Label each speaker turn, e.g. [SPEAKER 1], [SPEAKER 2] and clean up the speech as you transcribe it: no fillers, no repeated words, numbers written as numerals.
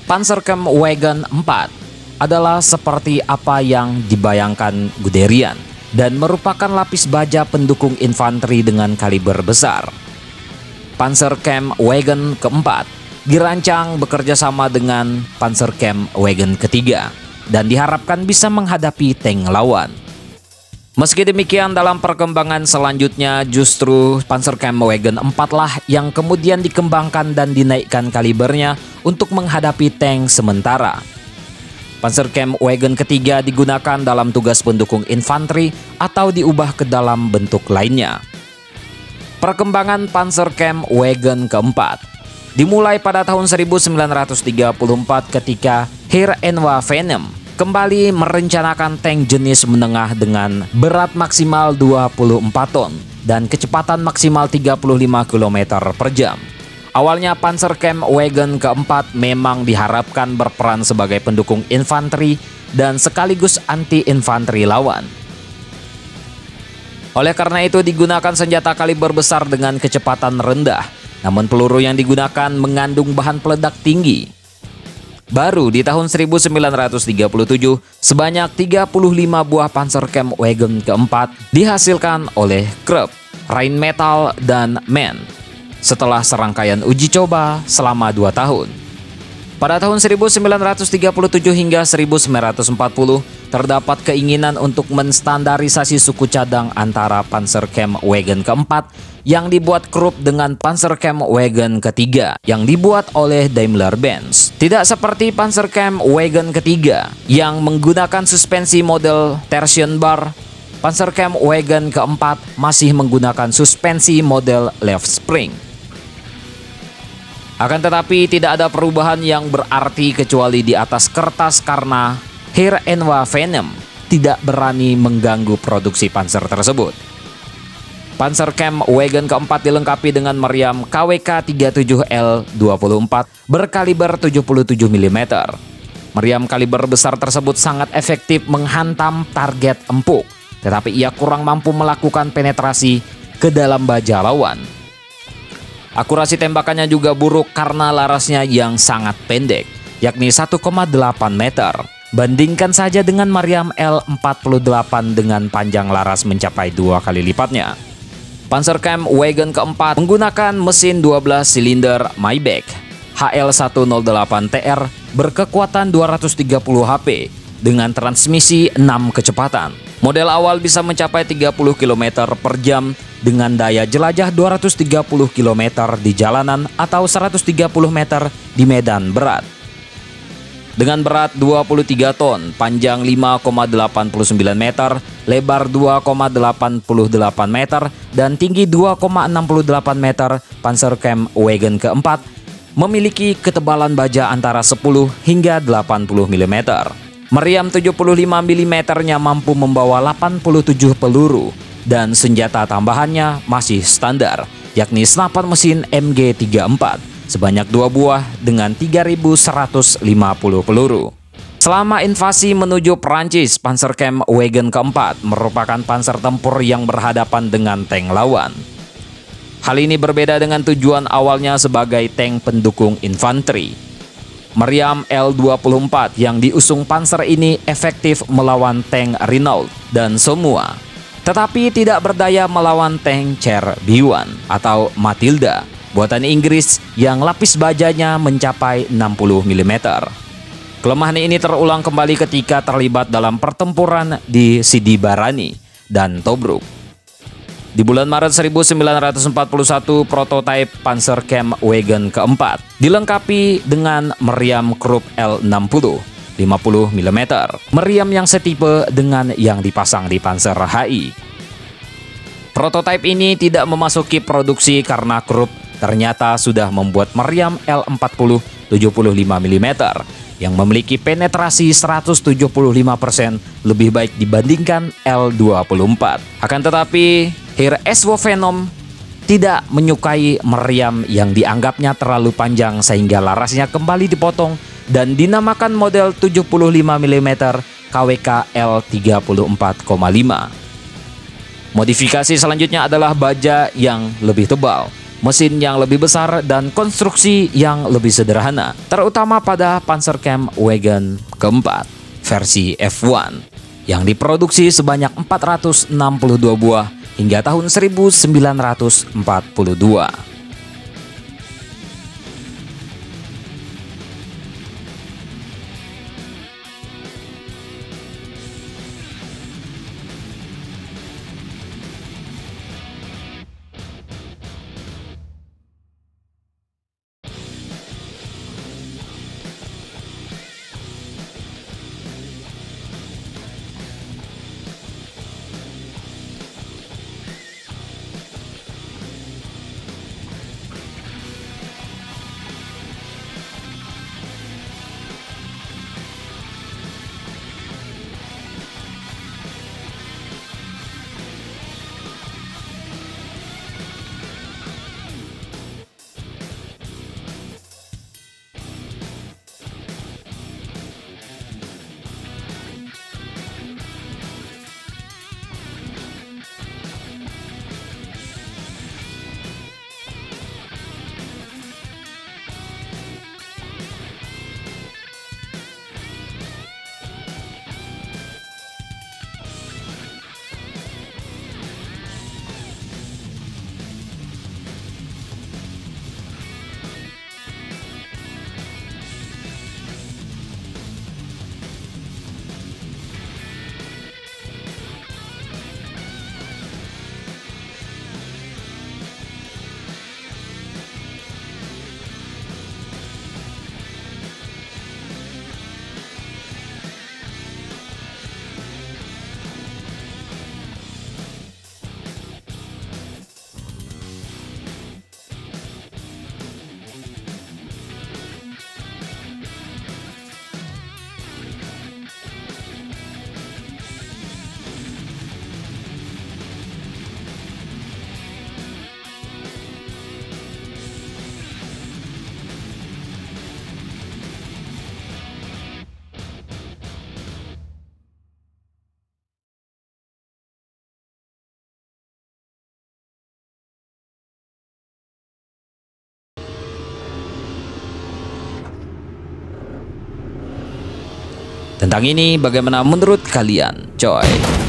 [SPEAKER 1] Panzerkampfwagen 4 adalah seperti apa yang dibayangkan Guderian dan merupakan lapis baja pendukung infanteri dengan kaliber besar. Panzerkampfwagen keempat dirancang bekerja sama dengan Panzerkampfwagen ketiga dan diharapkan bisa menghadapi tank lawan. Meski demikian, dalam perkembangan selanjutnya justru Panzerkampfwagen 4 lah yang kemudian dikembangkan dan dinaikkan kalibernya untuk menghadapi tank sementara. Panzerkampfwagen ketiga digunakan dalam tugas pendukung infanteri atau diubah ke dalam bentuk lainnya. Perkembangan Panzerkampfwagen keempat dimulai pada tahun 1934 ketika Heer N.W. Venom kembali merencanakan tank jenis menengah dengan berat maksimal 24 ton dan kecepatan maksimal 35 km per jam. Awalnya Panzerkampfwagen keempat memang diharapkan berperan sebagai pendukung infanteri dan sekaligus anti-infanteri lawan. Oleh karena itu digunakan senjata kaliber besar dengan kecepatan rendah, namun peluru yang digunakan mengandung bahan peledak tinggi. Baru di tahun 1937, sebanyak 35 buah Panzerkampfwagen keempat dihasilkan oleh Krupp, Rheinmetall, dan MAN setelah serangkaian uji coba selama 2 tahun. Pada tahun 1937 hingga 1940, terdapat keinginan untuk menstandarisasi suku cadang antara Panzerkampfwagen keempat yang dibuat Krupp dengan Panzerkampfwagen ketiga yang dibuat oleh Daimler-Benz. Tidak seperti Panzerkampfwagen ketiga yang menggunakan suspensi model torsion bar, Panzerkampfwagen keempat masih menggunakan suspensi model left spring. Akan tetapi tidak ada perubahan yang berarti kecuali di atas kertas karena Heer N.W. Venom tidak berani mengganggu produksi panzer tersebut. Panzerkampfwagen keempat dilengkapi dengan meriam KWK-37L24 berkaliber 77 mm. Meriam kaliber besar tersebut sangat efektif menghantam target empuk, tetapi ia kurang mampu melakukan penetrasi ke dalam baja lawan. Akurasi tembakannya juga buruk karena larasnya yang sangat pendek, yakni 1,8 meter. Bandingkan saja dengan meriam L48 dengan panjang laras mencapai 2 kali lipatnya. Panzerkampfwagen keempat menggunakan mesin 12 silinder Maybach HL108TR berkekuatan 230 HP dengan transmisi 6 kecepatan. Model awal bisa mencapai 30 km per jam dengan daya jelajah 230 km di jalanan atau 130 meter di medan berat. Dengan berat 23 ton, panjang 5,89 meter, lebar 2,88 meter, dan tinggi 2,68 meter, Panzerkampfwagen keempat memiliki ketebalan baja antara 10 hingga 80 mm. Meriam 75 mm-nya mampu membawa 87 peluru dan senjata tambahannya masih standar, yakni senapan mesin MG34 sebanyak 2 buah dengan 3.150 peluru. Selama invasi menuju Prancis, Panzerkampfwagen keempat merupakan panser tempur yang berhadapan dengan tank lawan. Hal ini berbeda dengan tujuan awalnya sebagai tank pendukung infanteri. Meriam L24 yang diusung panser ini efektif melawan tank Renault dan Somua, tetapi tidak berdaya melawan tank Cher B1 atau Matilda buatan Inggris yang lapis bajanya mencapai 60 mm. Kelemahan ini terulang kembali ketika terlibat dalam pertempuran di Sidi Barani dan Tobruk. Di bulan Maret 1941, prototipe Panzerkampfwagen keempat dilengkapi dengan meriam Krupp L60 50 mm, meriam yang setipe dengan yang dipasang di Panzer HI. Prototipe ini tidak memasuki produksi karena Krupp ternyata sudah membuat meriam L40 75 mm yang memiliki penetrasi 175% lebih baik dibandingkan L24. Akan tetapi Heer S.W. Venom tidak menyukai meriam yang dianggapnya terlalu panjang sehingga larasnya kembali dipotong dan dinamakan model 75 mm KWK L34,5. Modifikasi selanjutnya adalah baja yang lebih tebal mesin yang lebih besar dan konstruksi yang lebih sederhana, terutama pada Panzerkampf Wagen keempat versi F1 yang diproduksi sebanyak 462 buah hingga tahun 1942. Tentang ini bagaimana menurut kalian, coy?